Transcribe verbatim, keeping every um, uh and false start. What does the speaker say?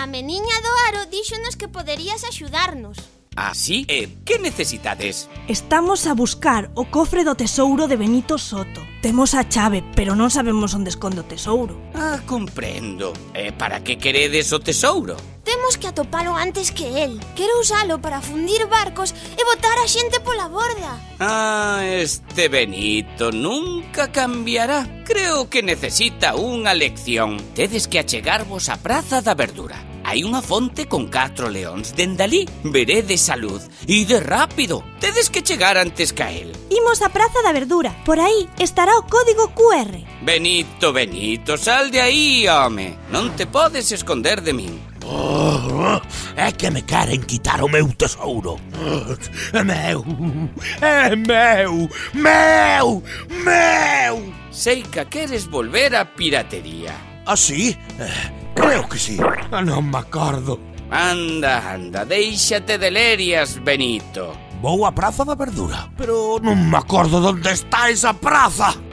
A meniña do aro díxonos que poderías axudarnos. Ah, sí? Eh, que necesitades? Estamos a buscar o cofre do tesouro de Benito Soto. Temos a chave, pero non sabemos onde esconde o tesouro. Ah, comprendo. E para que queredes o tesouro? Temos que atopalo antes que el. Quero usalo para fundir barcos e botar a xente pola borda. Ah, este Benito nunca cambiará. Creo que necesita unha lección. Tedes que achegarvos á Praza da Verdura. Hai unha fonte con catro leóns. Dende alí veredes a luz. Ide rápido. Tedes que chegar antes ca el. Imos á Praza da Verdura. Por aí estará o código cu erre. Benito, Benito, sal de aí, home. Non te podes esconder de min. Oh, é que me queren quitar o meu tesouro. É meu, é meu, meu, meu. Sei que queres volver á piratería. Ah, sí? Eh, creo que sí. Non me acordo. Anda, anda, déixate de lerias, Benito. Vou á Praza da Verdura, pero non me acordo onde está esa praza.